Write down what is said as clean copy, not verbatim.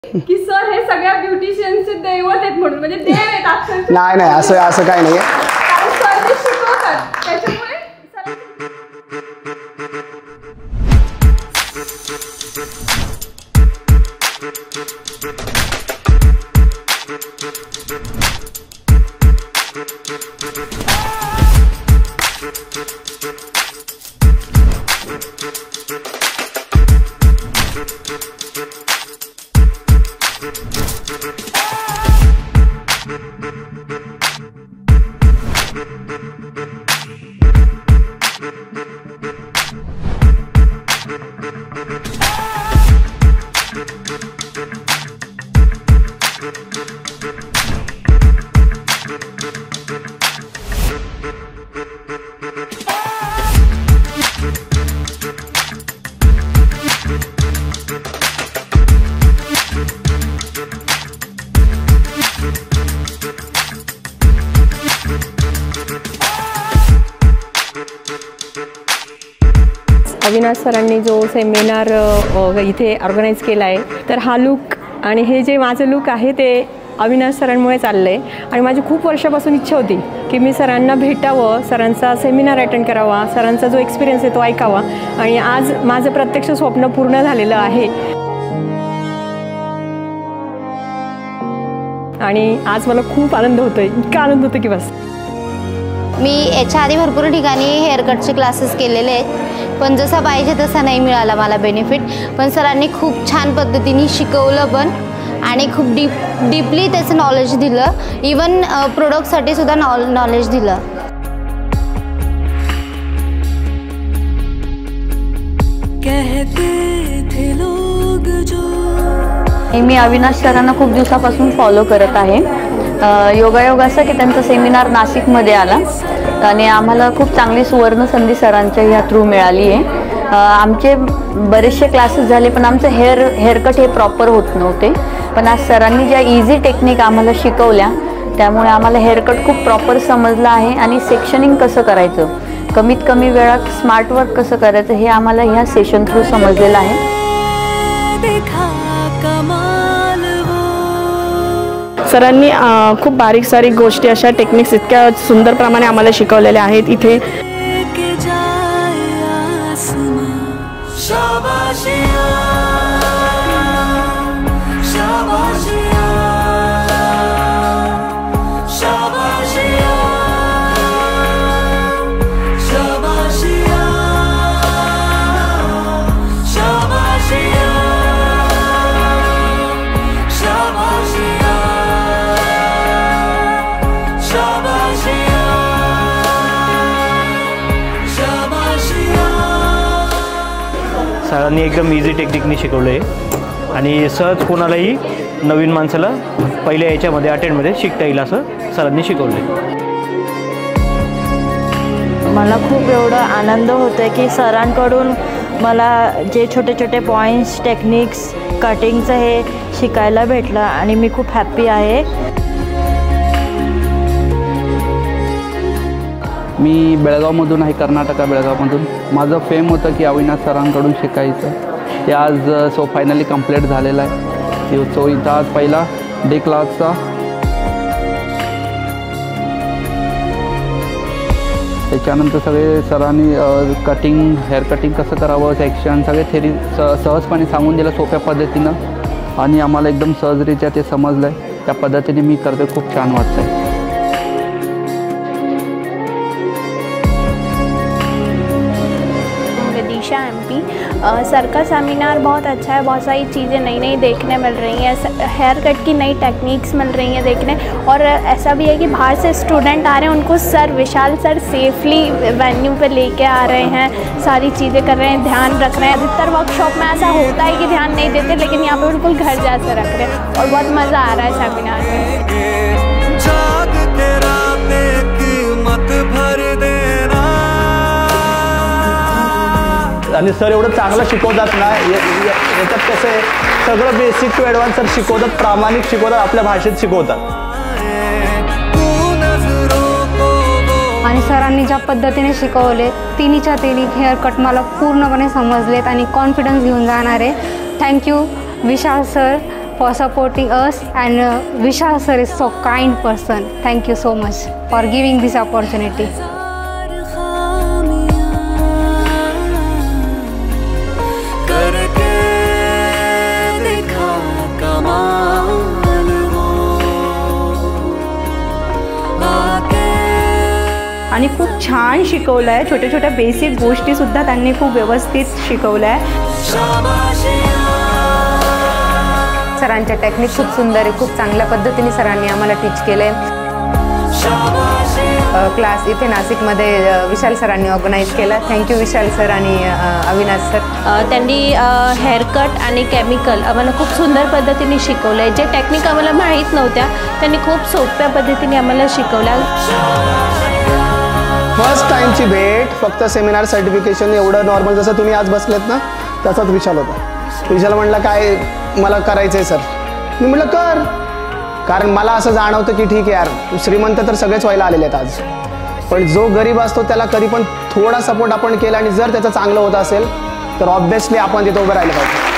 की सर हे सगळ्या ब्युटिशियनचे दैवत आहेत म्हणून, म्हणजे देव आहेत अक्षरशः. नाही नाही, असं काही नाही आहे. सर जे शिकवतात त्याच्यामुळे अविनाश सरांनी जो सेमिनार इथे ऑर्गनाइज केला आहे, तर हा लुक आणि हे जे माझं लुक आहे ते अविनाश सरांमुळे चाललं आहे. आणि माझी खूप वर्षापासून इच्छा होती की मी सरांना भेटावं, सरांचा सेमिनार अटेंड करावा, सरांचा जो एक्सपिरियन्स आहे तो ऐकावा. आणि आज माझं प्रत्यक्ष स्वप्न पूर्ण झालेलं आहे. आणि आज मला खूप आनंद होतोय, इतका आनंद होतो की बस. मी याच्या आधी भरपूर ठिकाणी हेअरकटचे क्लासेस केलेले आहेत, पण जसा पाहिजे तसा नाही मिळाला मला बेनिफिट. पण सरांनी खूप छान पद्धतीने शिकवलं पण, आणि खूप डीपली त्याचं नॉलेज दिलं. इवन प्रोडक्टसाठी सुद्धा नॉलेज दिलं. मी अविनाश सरांना खूप दिवसापासून फॉलो करत आहे. योगायोग असं की त्यांचा सेमिनार नाशिकमध्ये आला आणि आम्हाला खूप चांगली सुवर्ण संधी सरांच्या ह्या थ्रू मिळाली आहे. आमचे बरेचसे क्लासेस झाले पण आमचं हेअरकट हे प्रॉपर होत नव्हते. पण आज सरांनी ज्या इझी टेक्निक आम्हाला शिकवल्या त्यामुळे आम्हाला हेअरकट खूप प्रॉपर समजलं आहे. आणि सेक्शनिंग कसं करायचं, कमीत कमी वेळात स्मार्ट वर्क कसं करायचं हे आम्हाला ह्या सेशन थ्रू समजलेलं आहे. सरांनी खूप बारीक सारीक गोष्टी अशा टेक्निक्स इतक्या सुंदर प्रमाणे आम्हाला शिकवलेल्या आहेत इथे. सरांनी एकदम इझी टेक्निकनी शिकवलं आहे आणि सहज कोणालाही नवीन माणसाला पहिल्या याच्यामध्ये अटेंडमध्ये शिकता येईल असं सरांनी शिकवलं आहे. मला खूप एवढं आनंद होतो की सरांकडून मला जे छोटे छोटे पॉईंट्स टेक्निक्स कटिंगचं हे शिकायला भेटलं आणि मी खूप हॅप्पी आहे. मी बेळगावमधून आहे, कर्नाटका बेळगावमधून. माझं फेम होतं की अविनाश सरांकडून शिकायचं. ते आज फायनली कंप्लीट झालेलं आहे. इथं आज पहिला डे क्लासचा. त्याच्यानंतर सगळे सरांनी हेअर कटिंग कसं करावं, सेक्शन सगळे थेरी सहजपणे सांगून दिलं सोप्या पद्धतीनं. आणि आम्हाला एकदम सहजरित्या ते समजलं आहे. त्या पद्धतीने मी करते, खूप छान वाटतं आहे. सर का सेमिनार बहुत अच्छा है. बहुत सारी चीज़ें नई नई देखने मिल रही हैं, हेयर कट की नई टेक्निक्स मिल रही हैं देखने. और ऐसा भी है कि बाहर से स्टूडेंट आ रहे हैं, उनको sir Vishal sir safely venue पे लेके आ रहे हैं, सारी चीज़ें कर रहे हैं, ध्यान रख रहे हैं. अधिकतर वर्कशॉप में ऐसा होता है कि ध्यान नहीं देते, लेकिन यहाँ पे बिल्कुल घर जैसे रख रहे हैं और बहुत मज़ा आ रहा है सेमिनार में. आणि सर एवढं चांगलं शिकवतात ना, याच्यात कसं आहे सगळं बेसिक टू ॲडव्हान्स सर शिकवतात, प्रामाणिक शिकवतात, आपल्या भाषेत शिकवतात. आणि सरांनी ज्या पद्धतीने शिकवले तिन्हीच्या तिन्ही हेअरकट मला पूर्णपणे समजलेत आणि कॉन्फिडन्स घेऊन जाणार आहे. Thank you Vishal sir for supporting us, and Vishal sir is so kind person. Thank you so much for giving this opportunity. आणि खूप छान शिकवलं आहे. छोट्या छोट्या बेसिक गोष्टीसुद्धा त्यांनी खूप व्यवस्थित शिकवलं आहे. सरांच्या टेक्निक खूप सुंदर आहे. खूप चांगल्या पद्धतीने सरांनी आम्हाला टीच केलं आहे. क्लास इथे नाशिकमध्ये विशाल सरांनी ऑर्गनाईज केला. थँक्यू विशाल सर आणि अविनाश सर. त्यांनी हेअरकट आणि केमिकल आम्हाला खूप सुंदर पद्धतीने शिकवलं आहे. जे टेक्निक आम्हाला माहीत नव्हत्या त्यांनी खूप सोप्या पद्धतीने आम्हाला शिकवल्या. फर्स्ट टाईमची भेट, फक्त सेमिनार सर्टिफिकेशन एवढं नॉर्मल जसं तुम्ही आज बसलेत ना तसाच विशाल होता. विशाल म्हटलं काय मला करायचं आहे सर. मी म्हटलं कर, कारण मला असं जाणवतं की ठीक आहे यार श्रीमंत तर सगळेच व्हायला आलेले आहेत आज, पण जो गरीब असतो त्याला कधी पण थोडा सपोर्ट आपण केला आणि जर त्याचं चांगलं होत असेल तर ऑब्व्हियसली आपण तिथं उभं राहिलं पाहिजे.